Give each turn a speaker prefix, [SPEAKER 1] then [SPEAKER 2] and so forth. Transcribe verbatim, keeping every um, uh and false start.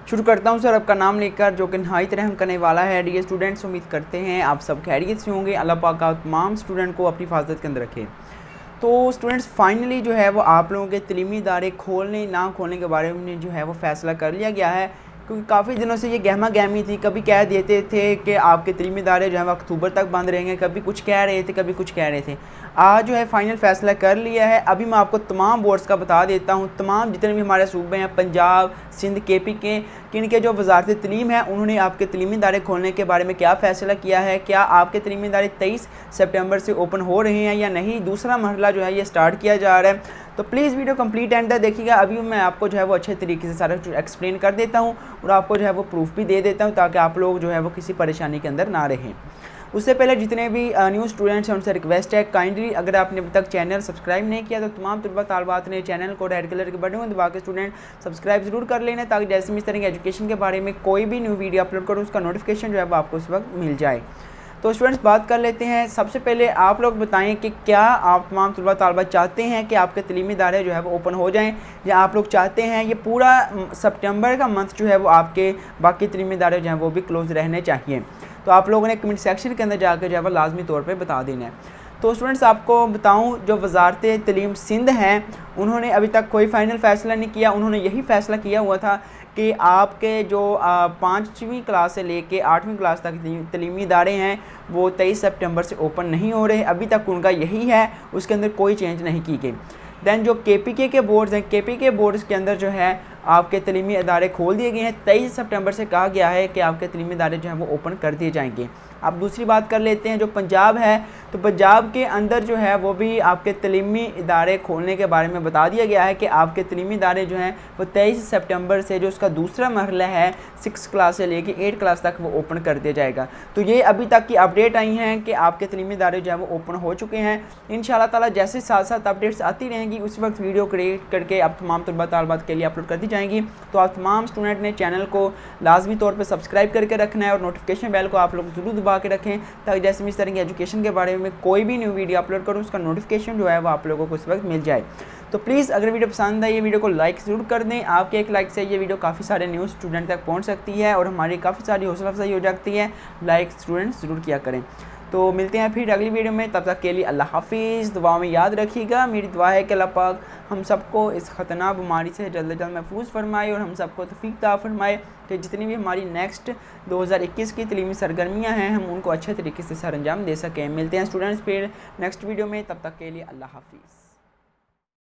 [SPEAKER 1] शुरू करता हूं सर आपका नाम लेकर, जो कि नहायत रहम करने वाला है। डियर स्टूडेंट्स, उम्मीद करते हैं आप सब खैरियत से होंगे। अल्लाह पाक आप तमाम स्टूडेंट को अपनी हिफाजत के अंदर रखे। तो स्टूडेंट्स, फाइनली जो है वो आप लोगों के तलीमी इदारे खोलने ना खोलने के बारे में जो है वो फ़ैसला कर लिया गया है, क्योंकि काफ़ी दिनों से ये गहमा गहमी थी। कभी कह देते थे कि आपके तलीमी इदारे जो है वो अक्टूबर तक बंद रहेंगे, कभी कुछ कह रहे थे, कभी कुछ कह रहे थे। आज जो है फ़ाइनल फ़ैसला कर लिया है। अभी मैं आपको तमाम बोर्ड्स का बता देता हूँ, तमाम जितने भी हमारे सूबे हैं, पंजाब, सिंध, के पी के, किनके जो वजारत तलीम है उन्होंने आपके तलीमी इदारे खोलने के बारे में क्या फ़ैसला किया है। क्या आपके तलीमी इदारे तेईस सितंबर से ओपन हो रहे हैं या नहीं, दूसरा मरहला जो है ये स्टार्ट किया जा रहा है। तो प्लीज़ वीडियो कंप्लीट एंड तक देखिएगा। अभी मैं आपको जो है वो अच्छे तरीके से सारा कुछ एक्सप्लेन कर देता हूँ और आपको जो है वो प्रूफ भी दे देता हूँ, ताकि आप लोग जो है वो किसी परेशानी के अंदर ना रहें। उससे पहले जितने भी न्यू स्टूडेंट्स हैं उनसे रिक्वेस्ट है, काइंडली अगर आपने अभी तक चैनल सब्सक्राइब नहीं किया तो तमाम तलबा तालबात ने चैनल को रेड कलर के बटन को दबा के स्टूडेंट सब्सक्राइब जरूर कर लेना, ताकि जैसे मैं इस तरह की एजुकेशन के बारे में कोई भी न्यू वीडियो अपलोड करूँ उसका नोटिफिकेशन जो है वो आपको उस वक्त मिल जाए। तो स्टूडेंट्स, बात कर लेते हैं। सबसे पहले आप लोग बताएं कि क्या आप तमाम तलबा तालबा चाहते हैं कि आपके तलीमी इदारे जो है वो ओपन हो जाएं, या आप लोग चाहते हैं ये पूरा सितंबर का मंथ जो है वो आपके बाकी तलीमी इदारे जो हैं वो भी क्लोज रहने चाहिए। तो आप लोगों ने कमेंट सेक्शन के अंदर जाकर जो है वो लाजमी तौर पर बता देना है। तो स्टूडेंट्स, आपको बताऊं, जो वजारत तलीम सिंध हैं उन्होंने अभी तक कोई फ़ाइनल फ़ैसला नहीं किया। उन्होंने यही फ़ैसला किया हुआ था कि आपके जो पाँचवीं क्लास से लेके आठवीं क्लास तक तलीमी इदारे हैं वो तेईस सितंबर से ओपन नहीं हो रहे। अभी तक उनका यही है, उसके अंदर कोई चेंज नहीं की गई। दैन जो के पी के के बोर्ड्स हैं, के पी के बोर्ड्स के अंदर जो है आपके तलीमी इदारे खोल दिए गए हैं। तेईस सितंबर से कहा गया है कि आपके तलीमी इदारे जो हैं वो ओपन कर दिए जाएंगे। अब दूसरी बात कर लेते हैं, जो पंजाब है, तो पंजाब के अंदर जो है वो भी आपके तलीमी इदारे खोलने के बारे में बता दिया गया है कि आपके तलीमी इदारे जो हैं वो तेईस सितंबर से जो उसका दूसरा मरहला है सिक्स क्लास से लेके एट क्लास तक वो ओपन कर दिया जाएगा। तो ये अभी तक की अपडेट आई हैं कि आपके तलीमी इदारे जो है वो ओपन हो चुके हैं। इंशाल्लाह ताला जैसे साथ साथ अपडेट्स आती रहेंगी उस वक्त वीडियो क्रिएट करके अब तमाम तलबा तालबात के लिए अपलोड कर दी जाएंगी। तो आप तमाम स्टूडेंट ने चैनल को लाजमी तौर पर सब्सक्राइब करके रखना है और नोटिफिकेशन बेल को आप लोग जरूर दबा के रखें, ताकि जैसे मैं इस तरह की एजुकेशन के बारे में कोई भी न्यू वीडियो अपलोड करूँ उसका नोटिफिकेशन जो है वो आप लोगों को उस वक्त मिल जाए। तो प्लीज़ अगर वीडियो पसंद है ये वीडियो को लाइक ज़रूर कर दें। आपके एक लाइक से ये वीडियो काफ़ी सारे न्यू स्टूडेंट तक पहुंच सकती है और हमारी काफ़ी सारी हौसला अफजाई हो जाती है। लाइक स्टूडेंट्स ज़रूर किया करें। तो मिलते हैं फिर अगली वीडियो में, तब तक के लिए अल्लाह हाफिज़। दुआ में याद रखिएगा, मेरी दुआ है कि अल्लाह पाक हम सबको इस ख़तरनाक बीमारी से जल्द से जल्द महफूज फरमाए और हम सबको तौफीक अता फरमाए कि जितनी भी हमारी नेक्स्ट दो हज़ार इक्कीस की तलीमी सरगर्मियाँ हैं हम उनको अच्छे तरीके से सर अंजाम दे सकें। मिलते हैं स्टूडेंट्स फिर नेक्स्ट वीडियो में, तब तक के लिए अल्लाह हाफिज़।